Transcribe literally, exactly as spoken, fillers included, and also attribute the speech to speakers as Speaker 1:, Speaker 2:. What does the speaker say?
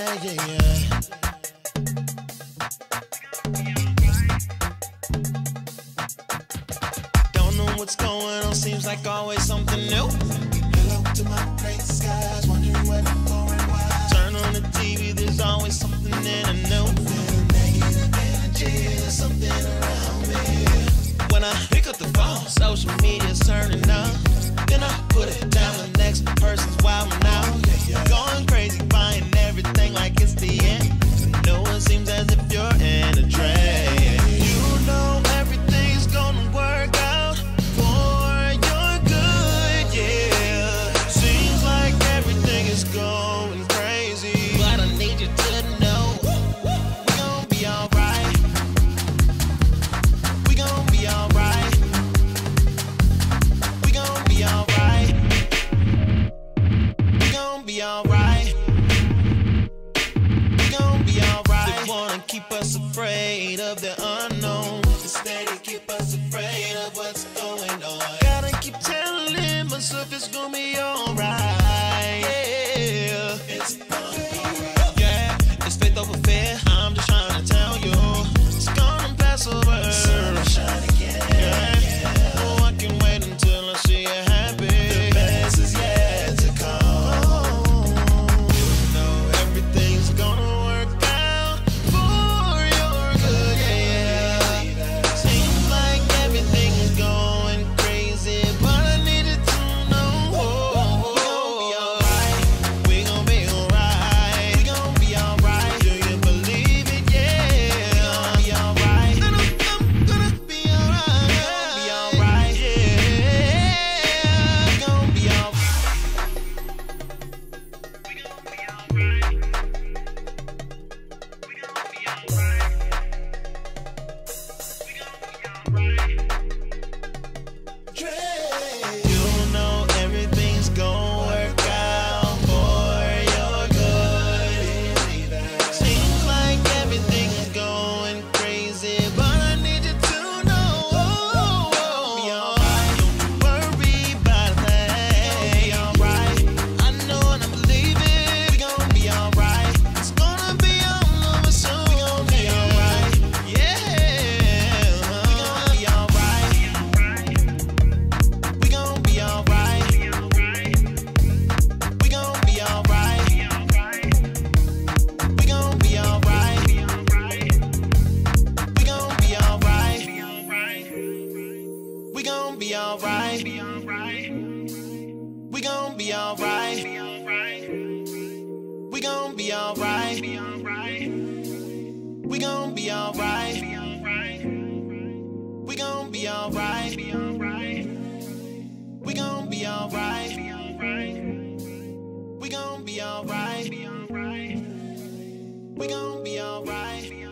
Speaker 1: yeah, yeah, yeah. Don't know what's going on, seems like always something new. Hello to my gray skies, wondering where I'm going, why. Turn on the T V, there's always something in a new. Feeling negative energy, there's something around me. When I pick up the phone, social media's turning up. Then I put it down, the next person's wilding out. Going crazy, buying everything like it's the end. But no one seems as if you're in a trend. You know everything's gonna work out for your good, yeah. Seems like everything is going crazy, but I need you to know we gon' be alright. We gon' be alright. We gon' be alright. We gon' be alright. We gon' be alright. They wanna keep us afraid of the unknown. Instead they keep us afraid of what's going on. Gotta keep telling myself it's gonna be alright. Yeah, it's gonna be alright. Yeah, it's faith over fear. I'm just trying to tell you, it's gonna pass over. Sun will shine again. Yeah, yeah. Oh, I can wait until I see you happy. The best is yet to come. You know everything's gonna work out for your good. Yeah, yeah. Seems like everything is going crazy, but I needed to know. We gon' be alright. We gon' be alright. We gon' be alright. Do you believe it? Yeah. We gon' be alright. And I'm, I'm gonna be alright. We gon' be alright. Yeah. We gon' be alright. We gon' be alright. We gon' be alright. We gon' be alright. You know everything's gonna work out for your good. Seems like everything is going crazy, but I need you to know. Be alright. Don't worry about a thing. Be alright. I know and I believe it. We gon' be alright. It's gonna be all over soon. We gon' be alright. Yeah. We gon' be alright. We gon' be alright. We gon' be alright. We gon' be alright. We gon' be alright. We gon' be alright. We gon' be alright. We gon' be alright. We gon' be alright. We gon' be alright. We gon' be alright. We gon' be alright. We gon' be alright.